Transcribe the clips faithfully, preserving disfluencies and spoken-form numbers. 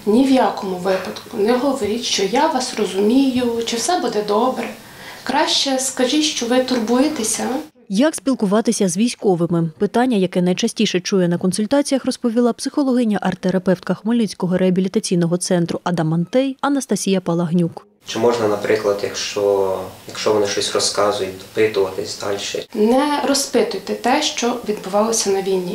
ні в якому випадку не говоріть, що я вас розумію, чи все буде добре. Краще скажіть, що ви турбуєтеся. Як спілкуватися з військовими? Питання, яке найчастіше чує на консультаціях, розповіла психологиня-арт-терапевтка Хмельницького реабілітаційного центру «Адамантей» Анастасія Палагнюк. Чи можна, наприклад, якщо, якщо вони щось розказують, допитуватись далі? Не розпитуйте те, що відбувалося на війні.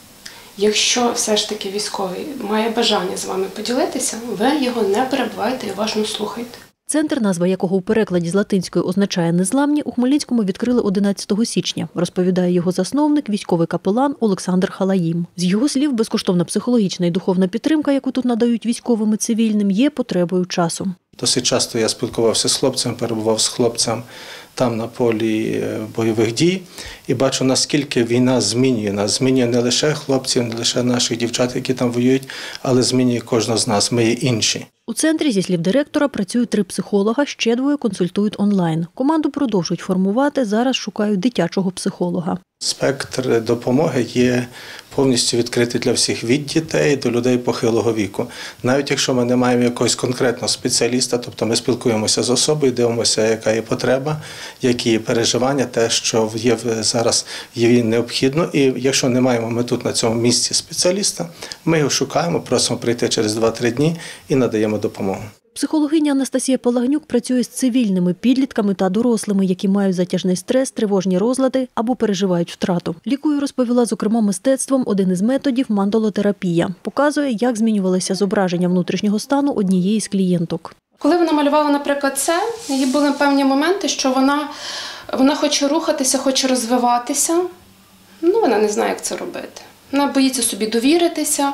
Якщо все ж таки військовий має бажання з вами поділитися, ви його не перебивайте і уважно слухайте. Центр, назва якого у перекладі з латинської означає «незламні», у Хмельницькому відкрили одинадцятого січня, розповідає його засновник, військовий капелан Олександр Халаїм. З його слів, безкоштовна психологічна і духовна підтримка, яку тут надають військовим і цивільним, є потребою часу. Досить часто я спілкувався з хлопцем, перебував з хлопцем там на полі бойових дій і бачу, наскільки війна змінює нас. Змінює не лише хлопців, не лише наших дівчат, які там воюють, але змінює кожного з нас, ми є інші. У центрі, зі слів директора, працюють три психолога, ще двоє консультують онлайн. Команду продовжують формувати, зараз шукають дитячого психолога. Спектр допомоги є повністю відкритий для всіх, від дітей до людей похилого віку. Навіть якщо ми не маємо якогось конкретного спеціаліста, тобто ми спілкуємося з особою, дивимося, яка є потреба, які є переживання, те, що є зараз є необхідно. І якщо не маємо ми тут на цьому місці спеціаліста, ми його шукаємо, просимо прийти через два-три дні і надаємо допомогу. Психологиня Анастасія Палагнюк працює з цивільними підлітками та дорослими, які мають затяжний стрес, тривожні розлади або переживають втрату. Лікує, розповіла, зокрема, мистецтвом один із методів – мандалотерапія. Показує, як змінювалося зображення внутрішнього стану однієї з клієнток. Коли вона малювала, наприклад, це, її були певні моменти, що вона, вона хоче рухатися, хоче розвиватися, ну вона не знає, як це робити. Вона боїться собі довіритися.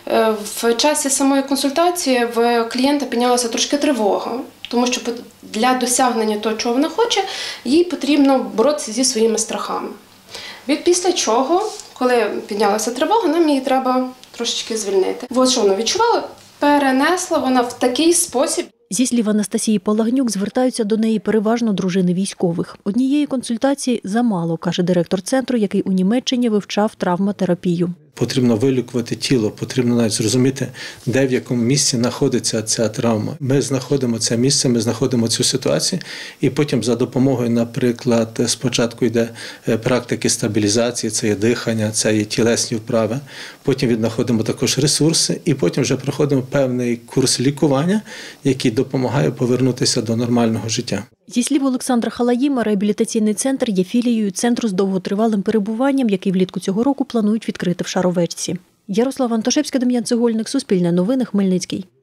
В часі самої консультації в клієнта піднялася трошки тривога, тому що для досягнення того, чого вона хоче, їй потрібно боротися зі своїми страхами. Від після чого, коли піднялася тривога, нам її треба трошечки звільнити. Ось що вона відчувала, перенесла вона в такий спосіб. Зі слів Анастасії Палагнюк, звертаються до неї переважно дружини військових. Однієї консультації замало, каже директор центру, який у Німеччині вивчав травматерапію. Потрібно вилікувати тіло, потрібно навіть зрозуміти, де в якому місці знаходиться ця травма. Ми знаходимо це місце, ми знаходимо цю ситуацію і потім за допомогою, наприклад, спочатку йде практики стабілізації, це є дихання, це є тілесні вправи, потім віднаходимо також ресурси і потім вже проходимо певний курс лікування, який допомагає повернутися до нормального життя. Зі слів Олександра Халаїма, реабілітаційний центр є філією центру з довготривалим перебуванням, який влітку цього року планують відкрити в Шаровечці. Ярослава Антошевська, Дем'ян Цегольник, Суспільне новини, Хмельницький.